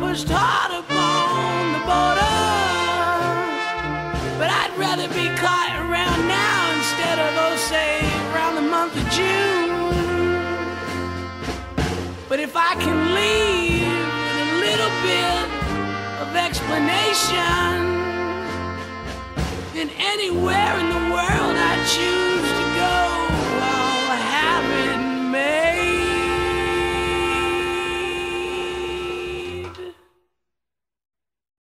pushed hard upon the border. But I'd rather be caught around now instead of, oh, say, around the month of June. But if I can leave with a little bit of explanation, then anywhere in the world I choose.